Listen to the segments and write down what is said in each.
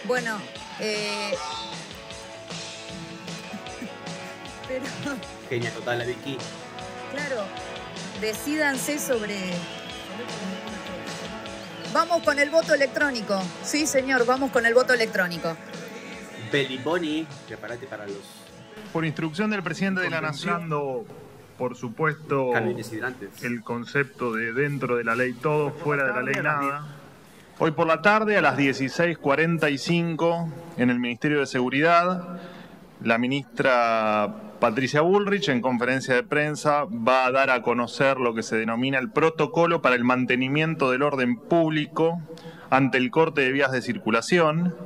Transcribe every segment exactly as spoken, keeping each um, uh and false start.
Bueno, eh... pero... Genia total la Vicky. Claro, decídanse sobre... Vamos con el voto electrónico. Sí, señor, vamos con el voto electrónico. Beliboni, prepárate para los... Por instrucción del presidente de la Nación, por supuesto, el concepto de dentro de la ley todo, fuera de la ley nada. Hoy por la tarde, a las dieciséis cuarenta y cinco, en el Ministerio de Seguridad, la ministra Patricia Bullrich, en conferencia de prensa, va a dar a conocer lo que se denomina el protocolo para el mantenimiento del orden público ante el corte de vías de circulación,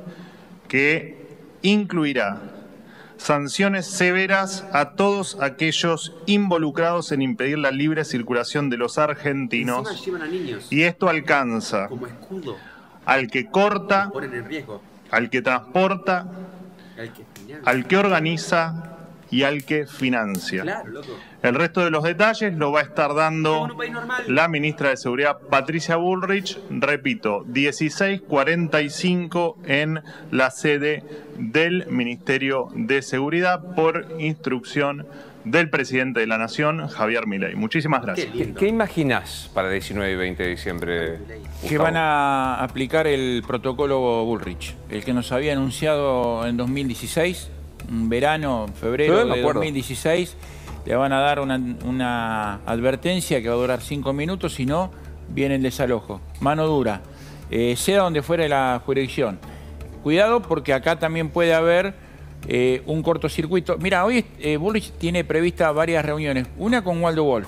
que incluirá sanciones severas a todos aquellos involucrados en impedir la libre circulación de los argentinos. Y esto alcanza como escudo al que corta, en riesgo, al que transporta, al que, al que organiza y al que financia. Claro, loco. El resto de los detalles lo va a estar dando la ministra de Seguridad, Patricia Bullrich, repito, dieciséis cuarenta y cinco en la sede del Ministerio de Seguridad por instrucción del presidente de la Nación, Javier Milei. Muchísimas gracias. ¿Qué, ¿Qué imaginás para diecinueve y veinte de diciembre, Gustavo? Que van a aplicar el protocolo Bullrich, el que nos había anunciado en dos mil dieciséis, en verano, en febrero de dos mil dieciséis. Le van a dar una, una advertencia que va a durar cinco minutos, si no, viene el desalojo. Mano dura, eh, sea donde fuera la jurisdicción. Cuidado porque acá también puede haber eh, un cortocircuito. Mira, hoy eh, Bullrich tiene previstas varias reuniones. Una con Waldo Wolf,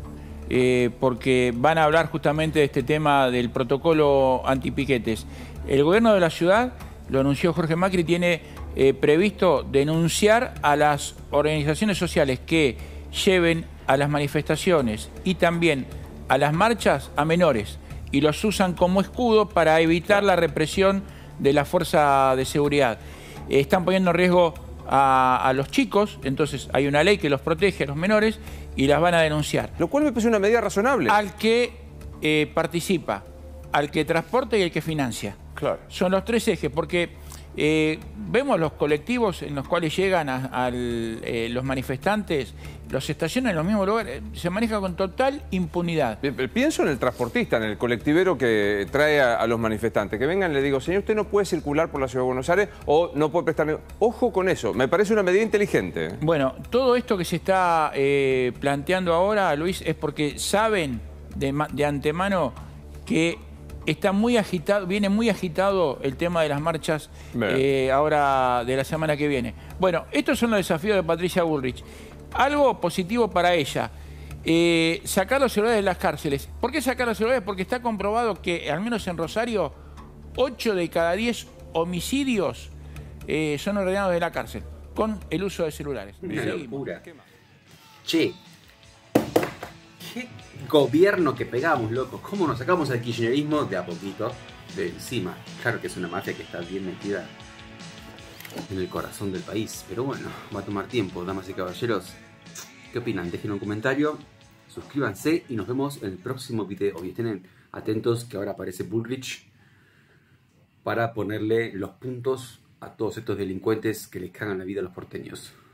eh, porque van a hablar justamente de este tema del protocolo antipiquetes. El gobierno de la ciudad, lo anunció Jorge Macri, tiene Eh, previsto denunciar a las organizaciones sociales que lleven a las manifestaciones y también a las marchas a menores y los usan como escudo para evitar la represión de la fuerza de seguridad. Eh, están poniendo en riesgo a, a los chicos, entonces hay una ley que los protege a los menores y las van a denunciar. Lo cual me parece una medida razonable. Al que eh, participa, al que transporta y al que financia. Claro. Son los tres ejes, porque Eh, vemos los colectivos en los cuales llegan a, a eh, los manifestantes, los estacionan en los mismos lugares, se maneja con total impunidad. Pienso en el transportista, en el colectivero que trae a, a los manifestantes, que vengan y le digo, señor, usted no puede circular por la Ciudad de Buenos Aires o no puede prestarme... Ojo con eso, me parece una medida inteligente. Bueno, todo esto que se está eh, planteando ahora, Luis, es porque saben de, de antemano que está muy agitado, viene muy agitado el tema de las marchas eh, ahora de la semana que viene. Bueno, estos son los desafíos de Patricia Bullrich. Algo positivo para ella, eh, sacar los celulares de las cárceles. ¿Por qué sacar los celulares? Porque está comprobado que, al menos en Rosario, ocho de cada diez homicidios eh, son ordenados de la cárcel, con el uso de celulares. Una locura. Che, ¿qué gobierno que pegamos, locos? ¿Cómo nos sacamos al kirchnerismo de a poquito de encima? Claro que es una mafia que está bien metida en el corazón del país, pero bueno, va a tomar tiempo, damas y caballeros. ¿Qué opinan? Dejen un comentario, suscríbanse y nos vemos en el próximo video. Y estén atentos que ahora aparece Bullrich para ponerle los puntos a todos estos delincuentes que les cagan la vida a los porteños.